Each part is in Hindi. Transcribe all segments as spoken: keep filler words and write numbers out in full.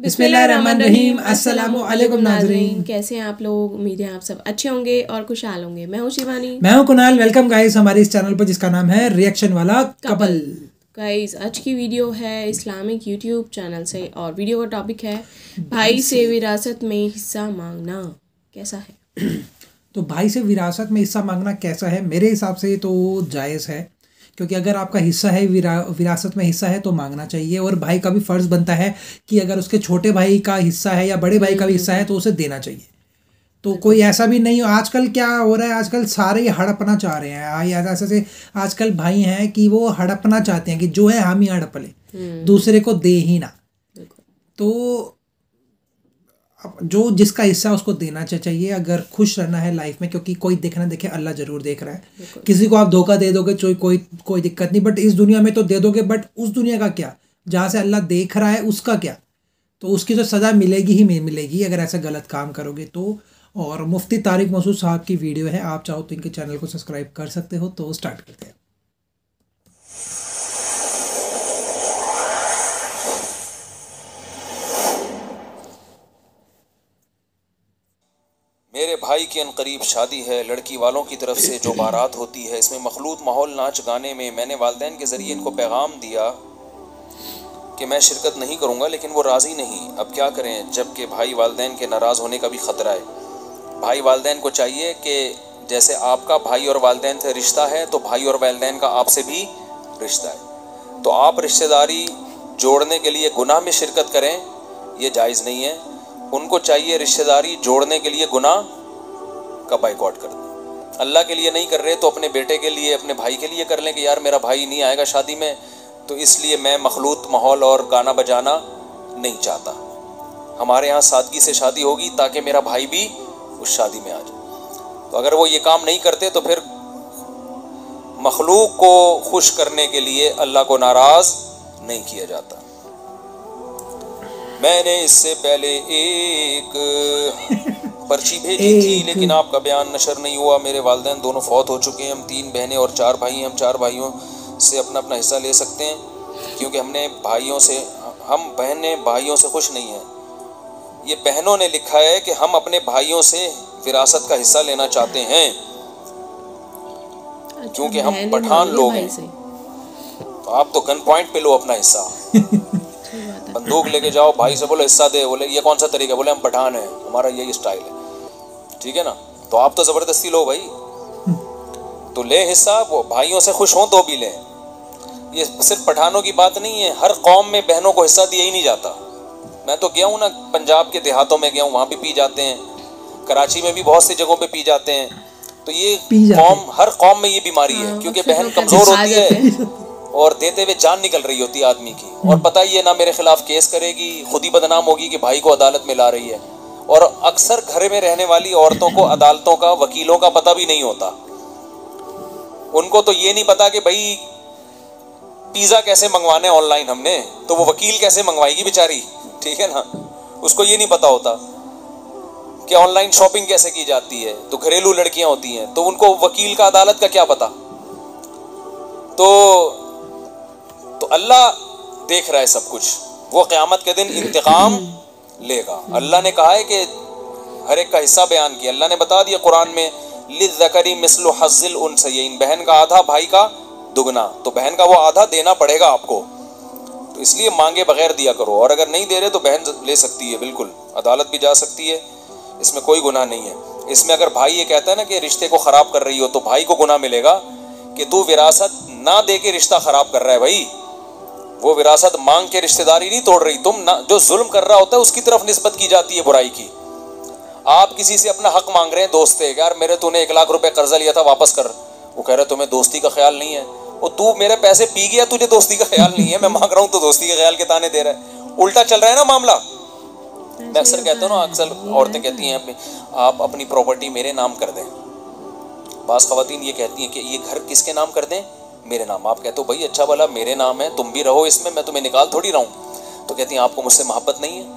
बिस्मिल्लाहिर्रहमानिर्रहीम। अस्सलामु अलैकुम नाज़रीन, कैसे हैं आप लोग? उम्मीद है आप सब अच्छे होंगे और खुशहाल होंगे। मैं हूँ शिवानी, मैं हूँ कुणाल। वेलकम गाइस हमारे इस चैनल पर जिसका नाम है रिएक्शन वाला कपल। गाइस आज की वीडियो है इस्लामिक यूट्यूब चैनल से और वीडियो का टॉपिक है भाई से विरासत में हिस्सा मांगना कैसा है। तो भाई से विरासत में हिस्सा मांगना कैसा है? मेरे हिसाब से तो जायज़ है, क्योंकि अगर आपका हिस्सा है, विरा विरासत में हिस्सा है तो मांगना चाहिए। और भाई का भी फ़र्ज़ बनता है कि अगर उसके छोटे भाई का हिस्सा है या बड़े भाई का भी हिस्सा है तो उसे देना चाहिए। तो कोई ऐसा भी नहीं हो। आजकल क्या हो रहा है, आजकल सारे हड़पना चाह रहे हैं। या ऐसे से आजकल भाई हैं कि वो हड़पना चाहते हैं कि जो है हम ही हड़प लें, दूसरे को दे ही ना। तो जो जिसका हिस्सा है उसको देना चाहिए अगर खुश रहना है लाइफ में, क्योंकि कोई देखना देखे अल्लाह ज़रूर देख रहा है। किसी को आप धोखा दे दोगे तो कोई कोई दिक्कत नहीं, बट इस दुनिया में तो दे दोगे, बट उस दुनिया का क्या जहाँ से अल्लाह देख रहा है उसका क्या? तो उसकी तो सज़ा मिलेगी ही मिलेगी अगर ऐसा गलत काम करोगे तो। और मुफ्ती तारिक मसूद साहब की वीडियो है, आप चाहो तो इनके चैनल को सब्सक्राइब कर सकते हो। तो स्टार्ट करते हैं। मेरे भाई की अनकरीब शादी है, लड़की वालों की तरफ से जो बारात होती है, इसमें मखलूत माहौल नाच गाने में मैंने वालिदैन के ज़रिए इनको पैगाम दिया कि मैं शिरकत नहीं करूँगा, लेकिन वो राज़ी नहीं। अब क्या करें जबकि भाई वालिदैन के नाराज़ होने का भी ख़तरा है। भाई वालिदैन को चाहिए कि जैसे आपका भाई और वालिदैन से रिश्ता है तो भाई और वालिदैन का आपसे भी रिश्ता है। तो आप रिश्तेदारी जोड़ने के लिए गुनाह में शिरकत करें, ये जायज़ नहीं है। उनको चाहिए रिश्तेदारी जोड़ने के लिए गुनाह का बाइकआउट कर दें। अल्लाह के लिए नहीं कर रहे तो अपने बेटे के लिए, अपने भाई के लिए कर लें कि यार मेरा भाई नहीं आएगा शादी में, तो इसलिए मैं मखलूत माहौल और गाना बजाना नहीं चाहता। हमारे यहाँ सादगी से शादी होगी ताकि मेरा भाई भी उस शादी में आ जाए। तो अगर वो ये काम नहीं करते तो फिर मखलूक को खुश करने के लिए अल्लाह को नाराज़ नहीं किया जाता। मैंने इससे पहले एक पर्ची भेजी थी लेकिन आपका बयान नशर नहीं हुआ। मेरे वालिदैन दोनों फौत हो चुके हैं, हम तीन बहनें और चार भाई हैं। हम चार भाइयों से अपना अपना हिस्सा ले सकते हैं क्योंकि हमने भाइयों से हम बहनें भाइयों से खुश नहीं हैं। ये बहनों ने लिखा है कि हम अपने भाइयों से विरासत का हिस्सा लेना चाहते हैं क्योंकि हम पठान लोग हैं। तो आप तो गन पॉइंट पे लो अपना हिस्सा, बंदूक लेके जाओ, भाई से बोलो हिस्सा दे। बोले ये कौन सा तरीका? बोले हम पठान हैं, हमारा यही स्टाइल है। ठीक है ना? तो आप तो ज़बरदस्ती लो भाई, तो ले हिस्सा। वो भाइयों से खुश हों तो भी लें। ये सिर्फ पठानों की बात नहीं है, हर कौम में बहनों को हिस्सा दिया ही नहीं जाता। मैं तो गया हूँ ना, पंजाब के देहातों में गया हूँ, वहाँ भी पी जाते हैं। कराची में भी बहुत सी जगहों पे पी जाते हैं। तो ये कौम, हर कौम में ये बीमारी है क्योंकि बहन कमज़ोर होती है और देते हुए जान निकल रही होती है आदमी की, और पता ही है ना मेरे खिलाफ केस करेगी, खुद ही बदनाम होगी कि भाई को अदालत में ला रही है। और अक्सर घर में रहने वाली औरतों को अदालतों का, वकीलों का पता भी नहीं होता। उनको तो ये नहीं पता कि भाई पिज़्ज़ा कैसे मंगवाने ऑनलाइन हमने, तो वो वकील कैसे मंगवाएगी बेचारी। ठीक है ना? उसको ये नहीं पता होता कि ऑनलाइन शॉपिंग कैसे की जाती है। तो घरेलू लड़कियां होती हैं तो उनको वकील का, अदालत का क्या पता। तो तो अल्लाह देख रहा है सब कुछ, वो क़यामत के दिन इंतकाम लेगा। अल्लाह ने कहा है कि हर एक का हिस्सा बयान किया। अल्लाह ने बता दिया कुरान में, लिज़्ज़करी मिस्लु हज़्ज़िल उन्सयैन, बहन का आधा भाई का दुगना। तो बहन का वो आधा देना पड़ेगा आपको, तो इसलिए मांगे बगैर दिया करो। और अगर नहीं दे रहे तो बहन ले सकती है, बिल्कुल अदालत भी जा सकती है, इसमें कोई गुनाह नहीं है। इसमें अगर भाई ये कहता है ना कि रिश्ते को ख़राब कर रही हो, तो भाई को गुनाह मिलेगा कि तू विरासत ना दे के रिश्ता ख़राब कर रहा है। भाई वो विरासत मांग के रिश्तेदारी नहीं तोड़ रही, तुम ना, जो जुल्म कर रहा होता है उसकी तरफ निस्बत की जाती है बुराई की। आप किसी से अपना हक मांग रहे हैं, दोस्त से, यार मेरे तूने एक लाख रुपए कर्जा लिया था वापस कर। वो कह रहे तुम्हें दोस्ती का ख्याल नहीं है। वो तू मेरे पैसे पी गया, तुझे दोस्ती का ख्याल नहीं है, मैं मांग रहा हूँ तो दोस्ती के ख्याल के ताने दे रहा है। उल्टा चल रहा है ना मामला। मैं अक्सर कहता हूँ ना, अक्सर औरतें कहती हैं अपनी, आप अपनी प्रॉपर्टी मेरे नाम कर दें। बाज़ ख़वातीन ये कहती हैं कि ये घर किसके नाम कर दें? मेरे नाम। आप कहते हो भाई अच्छा भला मेरे नाम है, तुम भी रहो इसमें, मैं तुम्हें निकाल थोड़ी रहा हूँ। तो कहती हैं आपको मुझसे मोहब्बत नहीं है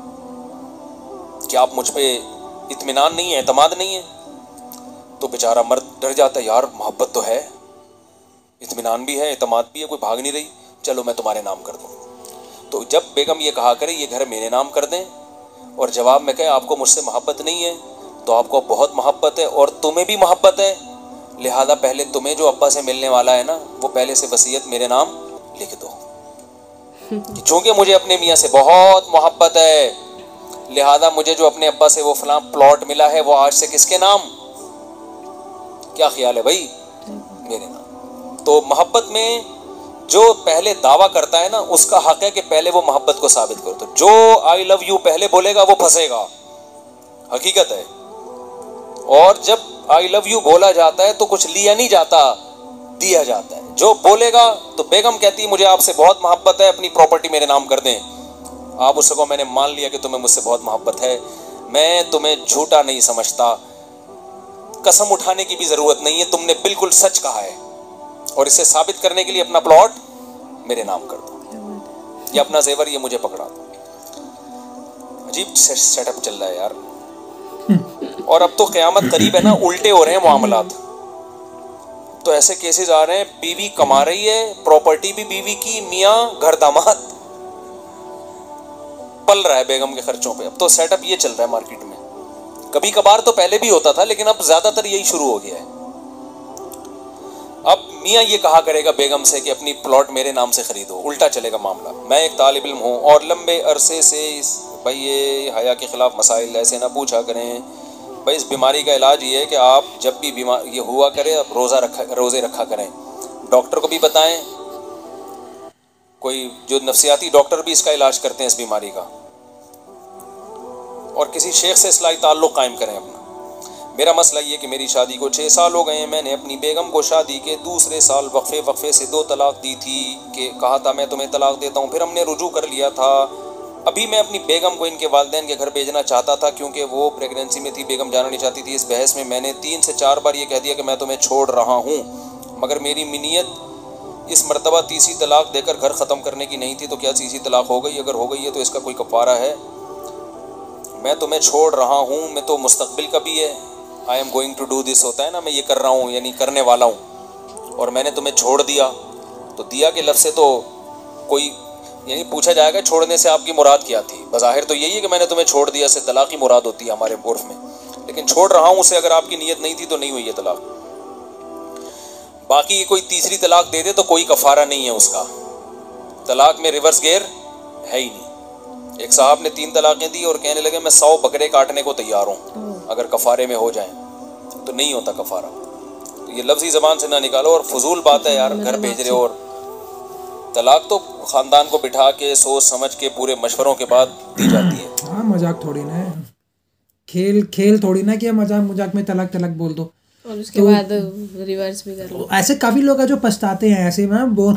कि आप मुझ पे इत्मीनान नहीं है, एतमाद नहीं है। तो बेचारा मर्द डर जाता है, यार मोहब्बत तो है, इत्मीनान भी है, एतमाद भी है, कोई भाग नहीं रही, चलो मैं तुम्हारे नाम कर दूँ। तो जब बेगम ये कहा करे ये घर मेरे नाम कर दें और जवाब में कहे आपको मुझसे मोहब्बत नहीं है, तो आपको बहुत मोहब्बत है और तुम्हें भी मोहब्बत है, लिहाजा पहले तुम्हें जो अब्बा से मिलने वाला है ना, वो पहले से वसीयत मेरे नाम लिख दो। चूंकि मुझे अपने मियाँ से बहुत मोहब्बत है, लिहाजा मुझे जो अपने अब्बा से वो फलां प्लॉट मिला है वो आज से किसके नाम, क्या ख्याल है भाई, मेरे नाम। तो मोहब्बत में जो पहले दावा करता है ना, उसका हक है कि पहले वो मोहब्बत को साबित करो। तो जो आई लव यू पहले बोलेगा वो फंसेगा, हकीकत है। और जब आई लव यू बोला जाता है तो कुछ लिया नहीं जाता, दिया जाता है। जो बोलेगा तो बेगम कहती है मुझे आपसे बहुत मोहब्बत है, अपनी प्रॉपर्टी मेरे नाम कर दें। आप उससे को मैंने मान लिया कि तुम्हें मुझसे बहुत मोहब्बत है, मैं तुम्हें झूठा नहीं समझता, कसम उठाने की भी जरूरत नहीं है, तुमने बिल्कुल सच कहा है, और इसे साबित करने के लिए अपना प्लॉट मेरे नाम कर दो, ये अपना जेवर ये मुझे पकड़ा दो। अजीब सेटअप चल रहा है यार। और अब तो क़यामत करीब है ना, उल्टे हो रहे हैं मामलात। तो ऐसे केसेस आ रहे हैं, बीवी कमा रही है, प्रॉपर्टी भी बीवी की, मियाँ घर दामाद पल रहा है बेगम के खर्चों पे। अब तो सेटअप ये चल रहा है मार्केट में। कभी कभार तो पहले भी होता था, लेकिन अब ज्यादातर यही शुरू हो गया है। अब मियाँ ये कहा करेगा बेगम से कि अपनी प्लॉट मेरे नाम से खरीदो, उल्टा चलेगा मामला। मैं एक तालिब इल्म हूँ और लंबे अरसे से इस भाई ये हया के खिलाफ मसाइल ऐसे ना पूछा करें भाई। इस बीमारी का इलाज ये है कि आप जब भी बीमार ये हुआ करे, अब रोज़ा रखा रोज़े रखा करें, डॉक्टर को भी बताएं, कोई जो नफ्सियाती डॉक्टर भी इसका इलाज करते हैं इस बीमारी का, और किसी शेख से इस्लाही ताल्लुक़ कायम करें अपना। मेरा मसला ये कि मेरी शादी को छः साल हो गए हैं, मैंने अपनी बेगम को शादी के दूसरे साल वक्फे वक्फे से दो तलाक दी थी, कि कहा था मैं तुम्हें तलाक देता हूँ, फिर हमने रुजू कर लिया था। अभी मैं अपनी बेगम को इनके वालिदैन के घर भेजना चाहता था क्योंकि वो प्रेगनेंसी में थी, बेगम जाना नहीं चाहती थी। इस बहस में मैंने तीन से चार बार ये कह दिया कि मैं तुम्हें छोड़ रहा हूँ, मगर मेरी मिनीयत इस मरतबा तीसरी तलाक देकर घर ख़त्म करने की नहीं थी। तो क्या तीसरी तलाक हो गई? अगर हो गई है तो इसका कोई कफ़ारा है? मैं तुम्हें छोड़ रहा हूँ, मैं तो मुस्तकबिल का भी है, I am going to do this होता है ना, मैं ये कर रहा हूँ यानी करने वाला हूँ, और मैंने तुम्हें छोड़ दिया। तो दिया के लफ्ज़ से तो कोई यानी पूछा जाएगा छोड़ने से आपकी मुराद क्या थी? बज़ाहिर तो यही है कि मैंने तुम्हें छोड़ दिया से तलाक ही मुराद होती है हमारे उर्फ में, लेकिन छोड़ रहा हूँ उसे अगर आपकी नीयत नहीं थी तो नहीं हुई है तलाक। बाकी कोई तीसरी तलाक दे दे तो कोई कफ़ारा नहीं है उसका, तलाक में रिवर्स गेयर है ही नहीं। एक साहब ने तीन तलाक़ें दी और कहने लगे मैं सौ बकरे काटने को तैयार हूँ अगर कफ़ारे में हो जाएं, तो नहीं होता कफ़ारा। तो ये लफ्ज़ी ज़बान से ना निकालो, और फजूल बात है यार, घर भेज रहे हो। और तलाक तो ख़ानदान को बिठा के सोच समझ के पूरे मशवरों के बाद दी जाती है। हाँ, मजाक थोड़ी ना है, खेल खेल थोड़ी ना कि मजाक मजाक में तलाक तलाक बोल दो और उसके तो, बाद रिवर्स भी कर लो। ऐसे काफ़ी लोग हैं जो पछताते हैं ऐसे में, वो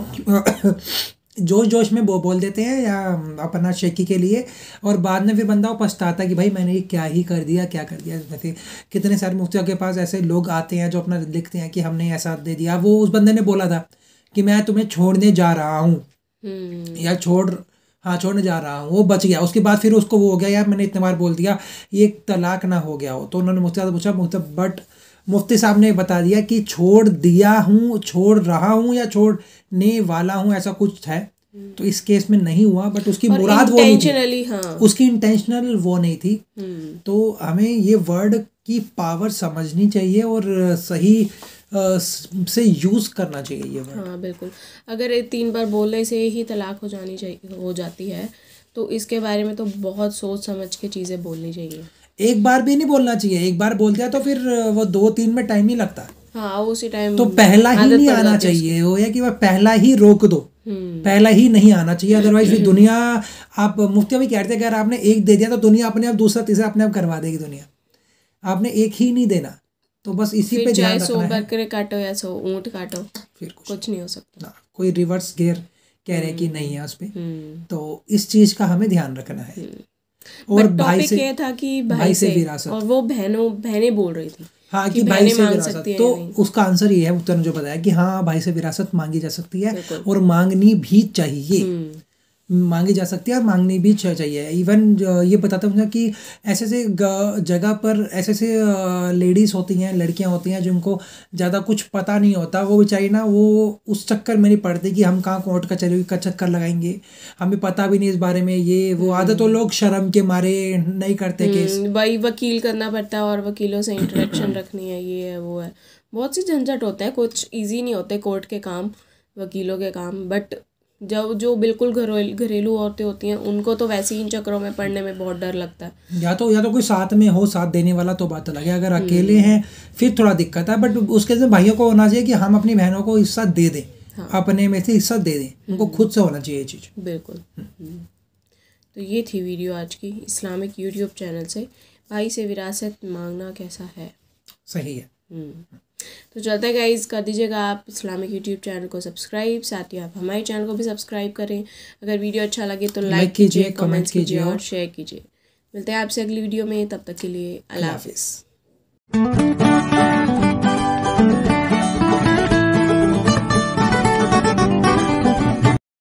जोश जोश में वो बोल देते हैं या अपना शेकी के लिए, और बाद में फिर बंदा वो पछताता है कि भाई मैंने ये क्या ही कर दिया क्या कर दिया। वैसे कितने सारे मुफ्तियों के पास ऐसे लोग आते हैं जो अपना लिखते हैं कि हमने ऐसा दे दिया, वो उस बंदे ने बोला था कि मैं तुम्हें छोड़ने जा रहा हूँ या छोड़ हाँ छोड़ने जा रहा हूँ, वो बच गया। उसके बाद फिर उसको वो हो गया यार मैंने इतने बार बोल दिया, ये तलाक ना हो गया हो। तो उन्होंने मुफ्ती साहब पूछा मुफ्ती बट मुफ्ती साहब ने बता दिया कि छोड़ दिया हूँ, छोड़ रहा हूँ या छोड़ने वाला हूँ, ऐसा कुछ है। तो इस केस में नहीं हुआ, बट उसकी मुराद वो नहीं थी, हाँ। उसकी इंटेंशनल वो नहीं थी। तो हमें ये वर्ड की पावर समझनी चाहिए और सही आ, से यूज़ करना चाहिए ये वर्ड। हाँ बिल्कुल, अगर तीन बार बोलने से ही तलाक हो जानी चाहिए हो जाती है तो इसके बारे में तो बहुत सोच समझ के चीज़ें बोलनी चाहिए। एक बार भी नहीं बोलना चाहिए, एक बार बोल दिया तो फिर वो दो तीन में टाइम ही लगता है। हाँ उसी टाइम तो पहला ही नहीं आना चाहिए, हो या कि वह पहला ही रोक दो, पहला ही नहीं आना चाहिए। अदरवाइज फिर दुनिया, आप मुफ्ती भी कहते हैं अगर आपने एक दे दिया तो दुनिया अपने आप दूसरा तीसरा अपने आप करवा देगी दुनिया। आपने एक ही नहीं देना, तो बस इसी पे ध्यान रखना है। बकरे काटो या सो ऊँट काटो, फिर कुछ, कुछ नहीं हो सकता। कोई रिवर्स गियर कह रहे कि नहीं है उस पे, तो इस चीज का हमें ध्यान रखना है। और भाई से ये था कि भाई, भाई से, से विरासत, और वो बहनों बहनें बोल रही थी हाँ कि, कि भाई से विरासत, तो उसका आंसर ये है उत्तर ने जो बताया कि हाँ भाई से विरासत मांगी जा सकती है और मांगनी भी चाहिए। मांगी जा सकती है और मांगनी भी चाहिए। इवन ये बताता हूँ कि ऐसे ऐसे जगह पर ऐसे ऐसे लेडीज़ होती हैं, लड़कियां होती हैं जिनको ज़्यादा कुछ पता नहीं होता, वो बेचारी ना वो उस चक्कर में नहीं पड़ती कि हम कहाँ कोर्ट कचहरी का चक्कर लगाएंगे, हमें पता भी नहीं इस बारे में, ये वो आदत तो लोग शर्म के मारे नहीं करते केस। भाई वकील करना पड़ता है और वकीलों से इंटरेक्शन रखनी है, ये है वो है, बहुत सी झंझट होता है, कुछ इजी नहीं होते कोर्ट के काम, वकीलों के काम। बट जब जो बिल्कुल घरेलू घरेलू औरतें होती हैं उनको तो वैसे ही इन चक्करों में पड़ने में बहुत डर लगता है। या तो या तो कोई साथ में हो, साथ देने वाला तो बात अलग है, अगर अकेले हैं फिर थोड़ा दिक्कत है। बट उसके लिए भाइयों को होना चाहिए कि हम अपनी बहनों को हिस्सा दे दें, हाँ। अपने में से हिस्सा दे दें, उनको खुद से होना चाहिए ये चीज़। बिल्कुल। तो ये थी वीडियो आज की इस्लामिक यूट्यूब चैनल से, भाई से विरासत मांगना कैसा है। सही है। तो चलते गाइज, कर दीजिएगा आप इस्लामिक यूट्यूब चैनल को सब्सक्राइब, साथ ही आप हमारे चैनल को भी सब्सक्राइब करें। अगर वीडियो अच्छा लगे तो लाइक कीजिए, कमेंट्स कीजिए और शेयर कीजिए। मिलते हैं आपसे अगली वीडियो में, तब तक के लिए अल्लाह हाफिज़।